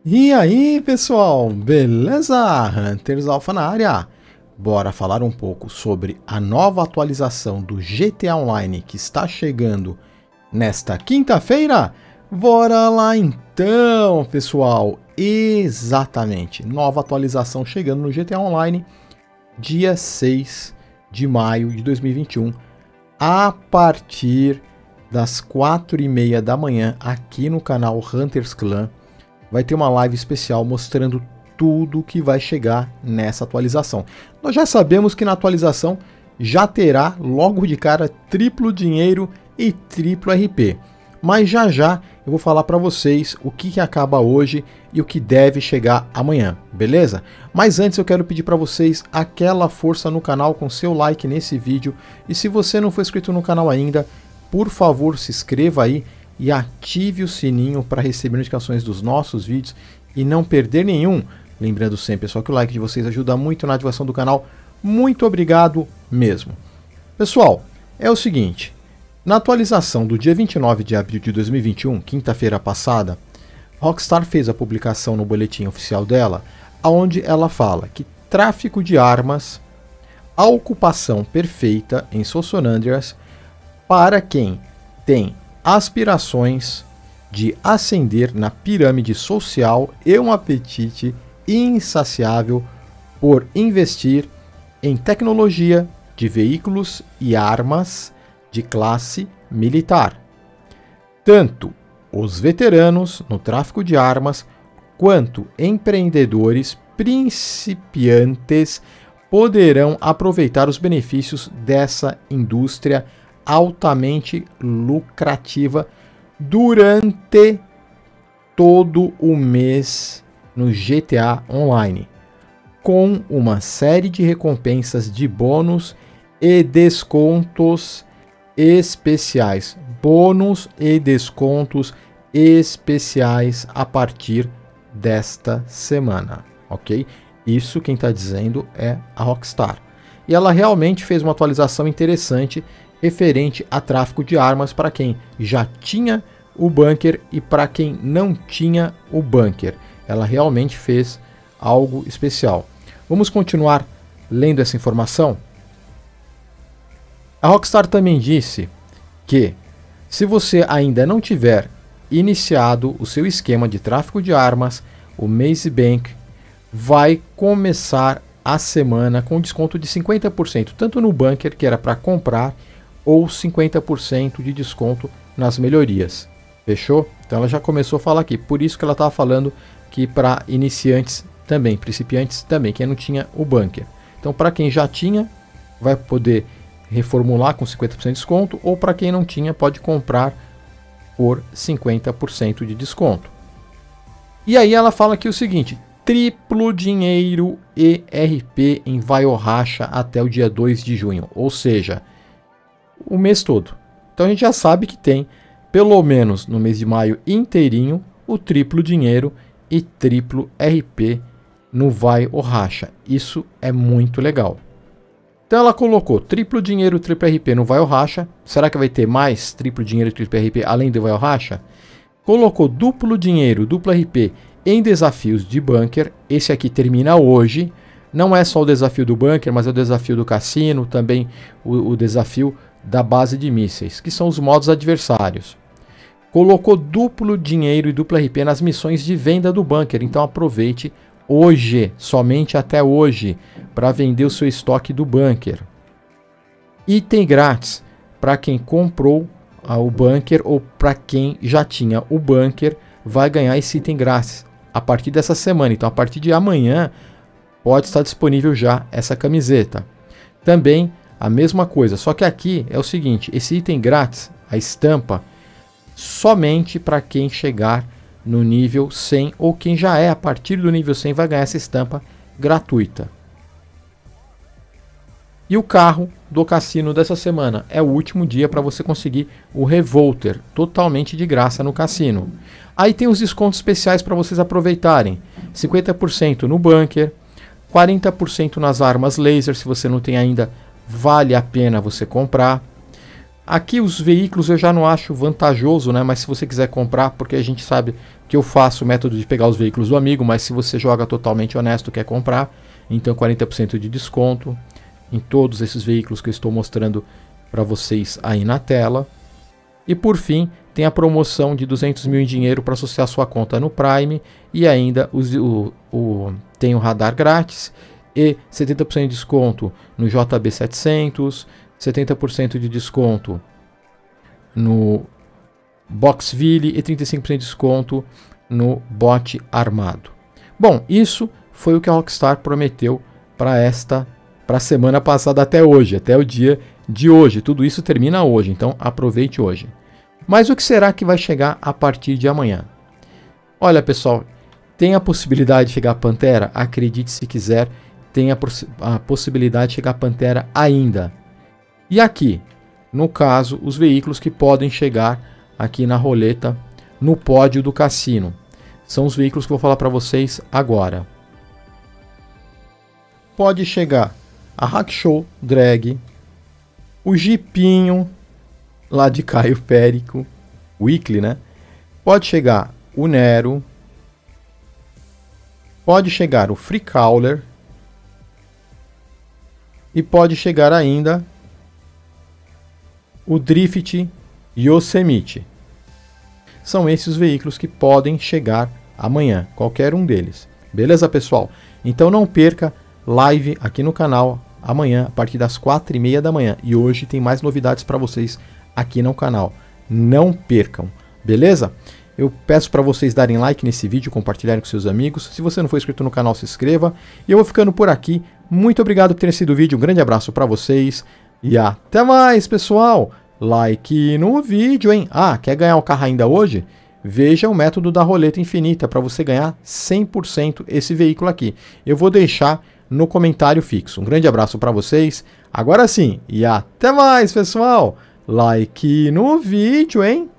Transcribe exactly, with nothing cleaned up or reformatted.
E aí, pessoal, beleza? Hunters Alpha na área. Bora falar um pouco sobre a nova atualização do G T A Online que está chegando nesta quinta-feira? Bora lá então, pessoal. Exatamente, nova atualização chegando no G T A Online dia seis de maio de dois mil e vinte e um, a partir das quatro e meia da manhã aqui no canal Hunters Clan. Vai ter uma live especial mostrando tudo que vai chegar nessa atualização. Nós já sabemos que na atualização já terá logo de cara triplo dinheiro e triplo R P. Mas já já eu vou falar para vocês o que, que acaba hoje e o que deve chegar amanhã, beleza? Mas antes eu quero pedir para vocês aquela força no canal com seu like nesse vídeo. E se você não for inscrito no canal ainda, por favor se inscreva aí e ative o sininho para receber notificações dos nossos vídeos e não perder nenhum. Lembrando sempre, pessoal, que o like de vocês ajuda muito na ativação do canal. Muito obrigado mesmo. Pessoal, é o seguinte, na atualização do dia vinte e nove de abril de dois mil e vinte e um, quinta-feira passada, a Rockstar fez a publicação no boletim oficial dela, onde ela fala que tráfico de armas, a ocupação perfeita em Sol San Andreas para quem tem aspirações de ascender na pirâmide social e um apetite insaciável por investir em tecnologia de veículos e armas de classe militar. Tanto os veteranos no tráfico de armas quanto empreendedores principiantes poderão aproveitar os benefícios dessa indústria altamente lucrativa durante todo o mês no G T A Online, com uma série de recompensas de bônus e descontos especiais. Bônus e descontos especiais a partir desta semana, ok? Isso quem está dizendo é a Rockstar. E ela realmente fez uma atualização interessante referente a tráfico de armas para quem já tinha o bunker e para quem não tinha o bunker. Ela realmente fez algo especial. Vamos continuar lendo essa informação? A Rockstar também disse que se você ainda não tiver iniciado o seu esquema de tráfico de armas, o Maze Bank vai começar a semana com desconto de cinquenta por cento, tanto no bunker, que era para comprar, ou cinquenta por cento de desconto nas melhorias. Fechou? Então ela já começou a falar aqui. Por isso que ela estava falando que para iniciantes também, principiantes também, quem não tinha o bunker. Então para quem já tinha, vai poder reformular com cinquenta por cento de desconto, ou para quem não tinha, pode comprar por cinquenta por cento de desconto. E aí ela fala aqui o seguinte: triplo dinheiro e R P em Vai ou Racha até o dia dois de junho, ou seja, o mês todo. Então a gente já sabe que tem, pelo menos no mês de maio inteirinho, o triplo dinheiro e triplo R P no Vai ou Racha. Isso é muito legal. Então ela colocou triplo dinheiro, triplo R P no Vai ou Racha. Será que vai ter mais triplo dinheiro e triplo R P além do Vai ou Racha? Colocou duplo dinheiro, duplo R P em desafios de bunker. Esse aqui termina hoje. Não é só o desafio do bunker, mas é o desafio do cassino, também o, o desafio da base de mísseis, que são os modos adversários. Colocou duplo dinheiro e duplo R P nas missões de venda do bunker. Então aproveite hoje, somente até hoje, para vender o seu estoque do bunker. Item grátis para quem comprou ah, o bunker, ou para quem já tinha o bunker, vai ganhar esse item grátis a partir dessa semana. Então a partir de amanhã pode estar disponível já essa camiseta. Também a mesma coisa, só que aqui é o seguinte: esse item grátis, a estampa, somente para quem chegar no nível cem, ou quem já é a partir do nível cem vai ganhar essa estampa gratuita. E o carro do cassino dessa semana é o último dia para você conseguir o Revolter totalmente de graça no cassino. Aí tem os descontos especiais para vocês aproveitarem: cinquenta por cento no bunker, quarenta por cento nas armas laser. Se você não tem ainda, vale a pena você comprar. Aqui os veículos eu já não acho vantajoso, né? Mas se você quiser comprar, porque a gente sabe que eu faço o método de pegar os veículos do amigo, mas se você joga totalmente honesto, quer comprar, então quarenta por cento de desconto em todos esses veículos que eu estou mostrando para vocês aí na tela. E por fim, tem a promoção de duzentos mil em dinheiro para associar sua conta no Prime, e ainda o, o, o, tem o radar grátis e setenta por cento de desconto no J B setecentos, setenta por cento de desconto no Boxville e trinta e cinco por cento de desconto no bot armado. Bom, isso foi o que a Rockstar prometeu para esta, para a semana passada até hoje, até o dia de hoje. Tudo isso termina hoje, então aproveite hoje. Mas o que será que vai chegar a partir de amanhã? Olha, pessoal, tem a possibilidade de chegar a Pantera? Acredite se quiser, tem a, poss a possibilidade de chegar a Pantera ainda. E aqui, no caso, os veículos que podem chegar aqui na roleta, no pódio do cassino. São os veículos que eu vou falar para vocês agora. Pode chegar a Hackshow Drag, o Jeepinho lá de Caio Périco, Weekly, né? Pode chegar o Nero, pode chegar o Freecrawler e pode chegar ainda o Drift Yosemite. São esses os veículos que podem chegar amanhã, qualquer um deles. Beleza, pessoal? Então não perca live aqui no canal amanhã a partir das quatro e meia da manhã. E hoje tem mais novidades para vocês aqui no canal. Não percam, beleza? Eu peço para vocês darem like nesse vídeo, compartilharem com seus amigos. Se você não for inscrito no canal, se inscreva. E eu vou ficando por aqui. Muito obrigado por ter assistido o vídeo. Um grande abraço para vocês. E até mais, pessoal! Like no vídeo, hein? Ah, quer ganhar o carro ainda hoje? Veja o método da roleta infinita para você ganhar cem por cento esse veículo aqui. Eu vou deixar no comentário fixo. Um grande abraço para vocês. Agora sim, e até mais, pessoal! Like no vídeo, hein?